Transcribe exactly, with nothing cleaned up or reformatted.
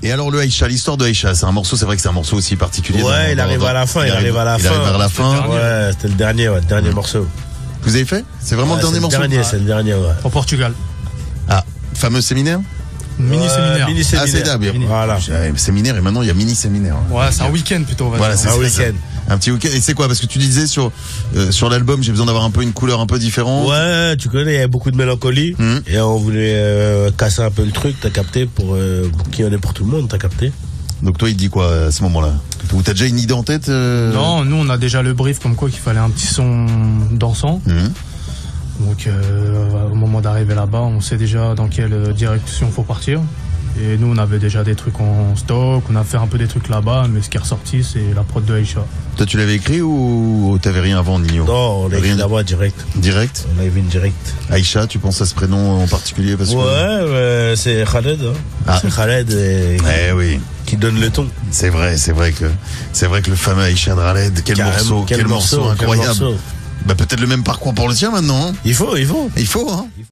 Et alors le Aïcha, l'histoire de Aïcha, c'est un morceau, c'est vrai que c'est un morceau aussi particulier. Ouais, dans, il dans, arrive dans, à la fin, il, il arrive à la il fin. Il arrive à la fin. Ouais, c'était le dernier, ouais, le dernier mmh. morceau. Vous avez fait? C'est vraiment ouais, le dernier morceau? C'est le dernier, c'est le dernier, ouais. Au Portugal. Ah, fameux séminaire? Mini séminaire. Mini séminaire. Ah, c'est bien. Voilà. Séminaire et maintenant il y a mini séminaire. Ouais, c'est un week-end plutôt. On va voilà, dire. c'est un week-end. Un petit week-end. Et c'est quoi? Parce que tu disais sur euh, sur l'album, j'ai besoin d'avoir un peu une couleur un peu différente. Ouais, tu connais, il y a beaucoup de mélancolie. Mmh. Et on voulait euh, casser un peu le truc, t'as capté, pour, euh, pour qu'il y en ait pour tout le monde, t'as capté. Donc toi, il te dit quoi à ce moment-là? Ou t'as déjà une idée en tête euh... Non, nous on a déjà le brief comme quoi qu'il fallait un petit son dansant. Mmh. Donc euh, au moment d'arriver là-bas, on sait déjà dans quelle direction faut partir. Et nous on avait déjà des trucs en stock, on a fait un peu des trucs là-bas, mais ce qui est ressorti c'est la prod de Aïcha. Toi tu l'avais écrit ou t'avais rien avant, Nino? Non, on l'a écrit là-bas direct. Direct? On l'a écrit direct. Aïcha, tu penses à ce prénom en particulier parce ouais, que... ouais, c'est Khaled. Hein. Ah. C'est Khaled et... eh oui. qui donne le ton. C'est vrai, c'est vrai que c'est vrai que le fameux Aïcha de Khaled, quel Carrément, morceau, quel, quel morceau, morceau incroyable. Quel morceau. Bah peut-être le même parcours pour le tien maintenant. Hein. Il faut, il faut. Il faut, hein.